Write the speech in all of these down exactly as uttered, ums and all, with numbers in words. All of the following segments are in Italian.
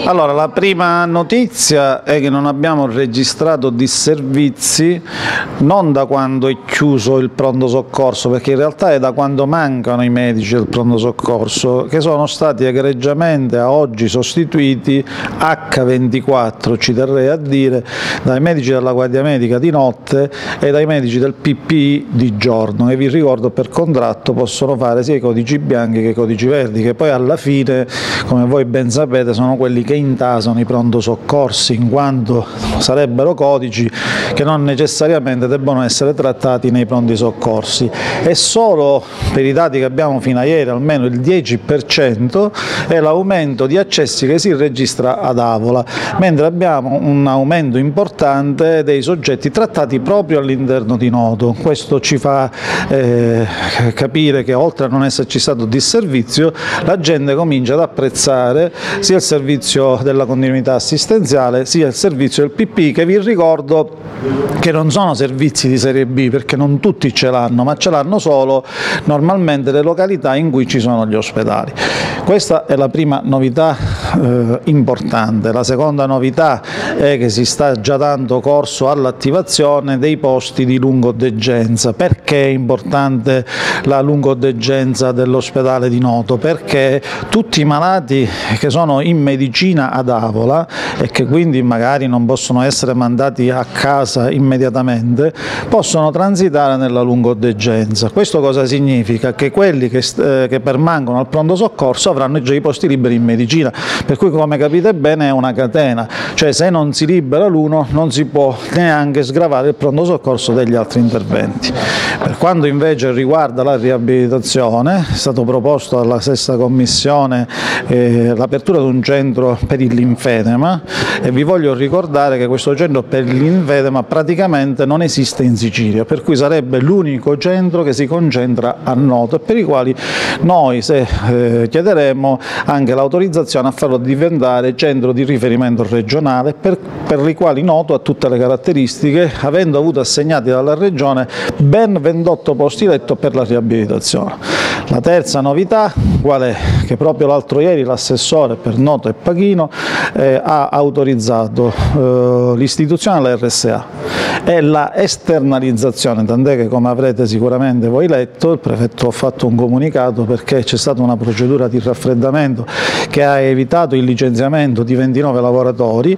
Allora, la prima notizia è che non abbiamo registrato disservizi non da quando è chiuso il pronto soccorso, perché in realtà è da quando mancano i medici del pronto soccorso, che sono stati egregiamente a oggi sostituiti acca ventiquattro, ci terrei a dire, dai medici della Guardia Medica di notte e dai medici del P P I di giorno, e vi ricordo per contratto possono fare sia i codici bianchi che i codici verdi, che poi alla fine, come voi ben sapete, sono quelli che intasano i pronto soccorsi, in quanto sarebbero codici che non necessariamente debbono essere trattati nei pronti soccorsi, e solo per i dati che abbiamo fino a ieri almeno il dieci per cento è l'aumento di accessi che si registra ad Avola, mentre abbiamo un aumento importante dei soggetti trattati proprio all'interno di Noto. Questo ci fa eh, capire che oltre a non esserci stato disservizio, la gente comincia ad apprezzare sia il servizio della continuità assistenziale sia il servizio del P P I, che vi ricordo che non sono servizi di serie B, perché non tutti ce l'hanno, ma ce l'hanno solo normalmente le località in cui ci sono gli ospedali. Questa è la prima novità eh, importante. La seconda novità è che si sta già dando corso all'attivazione dei posti di lungodegenza. Perché è importante la lungodegenza dell'ospedale di Noto? Perché tutti i malati che sono in medicina ad Avola e che quindi magari non possono essere mandati a casa immediatamente possono transitare nella lungodegenza. Questo cosa significa? Che quelli che, eh, che permangono al pronto soccorso avranno già i posti liberi in medicina, per cui come capite bene è una catena, cioè se non si libera l'uno non si può neanche sgravare il pronto soccorso degli altri interventi. Per quanto invece riguarda la riabilitazione, è stato proposto dalla stessa Commissione eh, l'apertura di un centro per il linfedema, e vi voglio ricordare che questo centro per il linfedema praticamente non esiste in Sicilia, per cui sarebbe l'unico centro che si concentra a Noto, e per i quali noi se eh, chiederemo anche l'autorizzazione a farlo diventare centro di riferimento regionale, per, per i quali Noto ha tutte le caratteristiche, avendo avuto assegnati dalla Regione ben ventotto posti letto per la riabilitazione. La terza novità, qual è? Che proprio l'altro ieri l'assessore per Noto e Pachino eh, ha autorizzato eh, l'istituzione dell'R S A e la esternalizzazione, tant'è che, come avrete sicuramente voi letto, il prefetto ha fatto un comunicato perché c'è stata una procedura di raffreddamento che ha evitato il licenziamento di ventinove lavoratori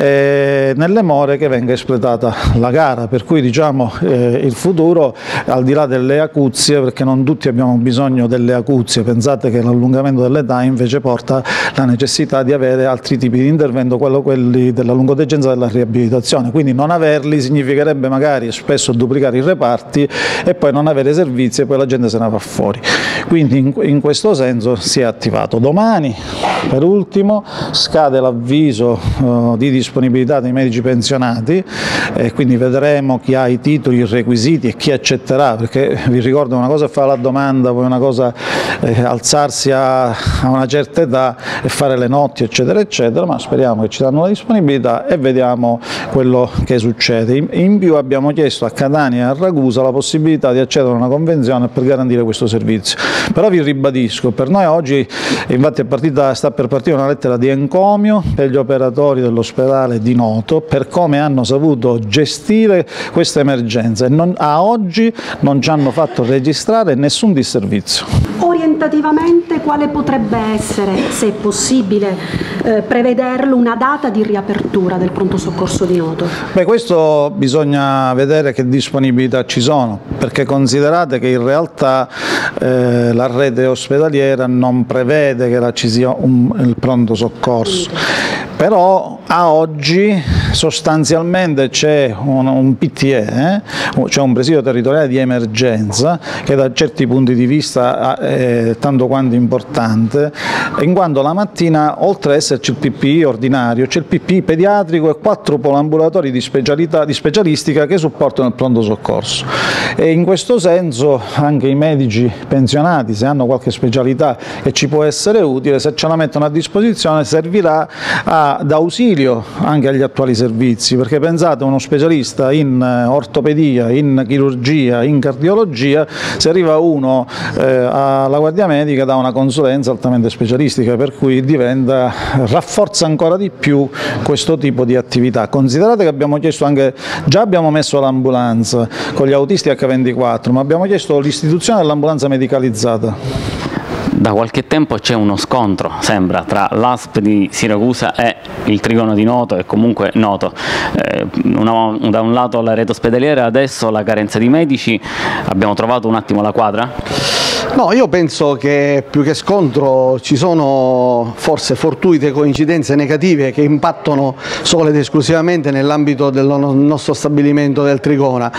eh, nelle more che venga espletata la gara, per cui diciamo eh, il futuro, al di là delle acuzie, perché non tutti abbiamo bisogno delle acuzie, pensate che l'allungamento dell'età invece porta la necessità di avere altri tipi di intervento, quello, quelli della lungodegenza e della riabilitazione, quindi non averli significherebbe magari spesso duplicare i reparti e poi non avere servizi e poi la gente se ne va fuori. Quindi in, in questo senso si è attivato. Domani, per ultimo, scade l'avviso uh, di disponibilità dei medici pensionati, e quindi vedremo chi ha i titoli, i requisiti e chi accetterà, perché vi ricordo una cosa è fare la domanda, poi una cosa è alzarsi a, a una certa età e fare le notti eccetera eccetera, ma speriamo che ci danno la disponibilità e vediamo quello che succede. In, in più abbiamo chiesto a Catania e a Ragusa la possibilità di accedere a una convenzione per garantire questo servizio. Però vi ribadisco, per noi oggi infatti è partita, sta per partire una lettera di encomio per gli operatori dell'ospedale di Noto per come hanno saputo gestire questa emergenza, e non, a oggi non ci hanno fatto registrare nessun disservizio. Orientativamente quale potrebbe essere, se è possibile eh, prevederlo, una data di riapertura del pronto soccorso di Noto? Beh, questo bisogna vedere che disponibilità ci sono, perché considerate che in realtà eh, la rete ospedaliera non prevede che ci sia un, il pronto soccorso. Però a oggi sostanzialmente c'è un, un P T E, eh? C'è un presidio territoriale di emergenza che da certi punti di vista è tanto quanto importante, in quanto la mattina oltre ad esserci il P P I ordinario c'è il P P I pediatrico e quattro polambulatori di, specialità, di specialistica che supportano il pronto soccorso, e in questo senso anche i medici pensionati, se hanno qualche specialità che ci può essere utile, se ce la mettono a disposizione servirà a d'ausilio anche agli attuali servizi, perché pensate, uno specialista in ortopedia, in chirurgia, in cardiologia, se arriva uno eh, alla guardia medica dà una consulenza altamente specialistica, per cui diventa, rafforza ancora di più questo tipo di attività. Considerate che abbiamo chiesto anche, già abbiamo messo l'ambulanza con gli autisti acca ventiquattro, ma abbiamo chiesto l'istituzione dell'ambulanza medicalizzata. Da qualche tempo c'è uno scontro, sembra, tra l'A S P di Siracusa e il Trigono di Noto, e comunque Noto. Eh, una, da un lato la rete ospedaliera, adesso la carenza di medici. Abbiamo trovato un attimo la quadra? No, io penso che più che scontro ci sono forse fortuite coincidenze negative che impattano solo ed esclusivamente nell'ambito del nostro stabilimento del Trigona.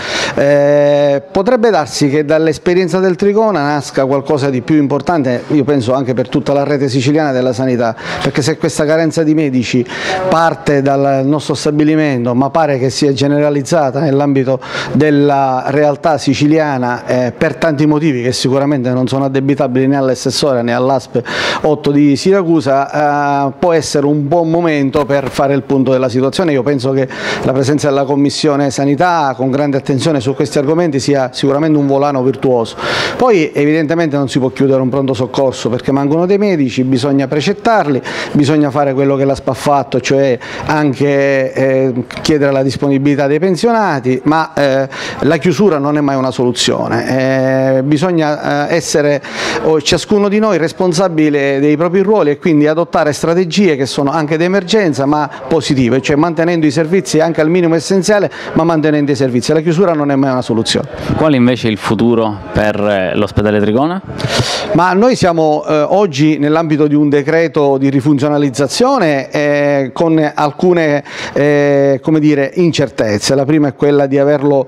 Eh, potrebbe darsi che dall'esperienza del Trigona nasca qualcosa di più importante, io penso anche per tutta la rete siciliana della sanità, perché se questa carenza di medici parte dal nostro stabilimento, ma pare che sia generalizzata nell'ambito della realtà siciliana eh, per tanti motivi che sicuramente non sono addebitabili né all'assessore né all'A S P otto di Siracusa, eh, può essere un buon momento per fare il punto della situazione. Io penso che la presenza della Commissione Sanità con grande attenzione su questi argomenti sia sicuramente un volano virtuoso. Poi evidentemente non si può chiudere un pronto soccorso perché mancano dei medici, bisogna precettarli, bisogna fare quello che l'A S P ha fatto, cioè anche eh, chiedere la disponibilità dei pensionati, ma eh, la chiusura non è mai una soluzione, eh, bisogna eh, essere o ciascuno di noi responsabile dei propri ruoli e quindi adottare strategie che sono anche di emergenza ma positive, cioè mantenendo i servizi anche al minimo essenziale, ma mantenendo i servizi. La chiusura non è mai una soluzione. Qual è invece il futuro per l'ospedale Trigona? Ma noi siamo eh, oggi nell'ambito di un decreto di rifunzionalizzazione eh, con alcune eh, come dire, incertezze. La prima è quella di, averlo,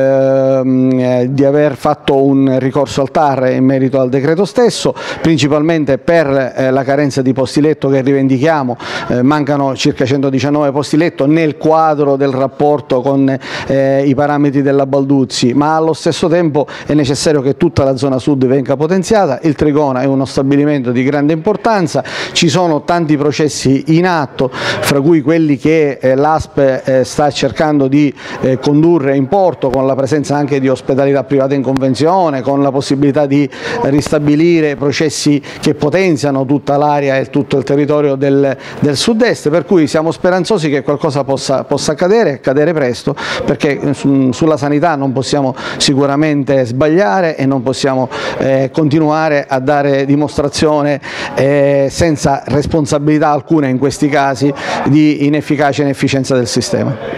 eh, di aver fatto un ricorso al T A R in merito al decreto stesso, principalmente per eh, la carenza di posti letto che rivendichiamo. Eh, mancano circa centodiciannove posti letto nel quadro del rapporto con eh, i parametri della Balduzzi, ma allo stesso tempo è necessario che tutta la zona sud venga potenziata. Il Trigona è uno stabilimento di grande importanza, ci sono tanti processi in atto, fra cui quelli che eh, l'A S P eh, sta cercando di eh, condurre in porto, con la presenza anche di ospedalità private in convenzione, con la possibilità di ristabilire processi che potenziano tutta l'area e tutto il territorio del, del sud-est, per cui siamo speranzosi che qualcosa possa, possa accadere, accadere presto, perché su, sulla sanità non possiamo sicuramente sbagliare e non possiamo eh, continuare a dare dimostrazione eh, senza responsabilità alcuna in questi casi di inefficacia e inefficienza del sistema.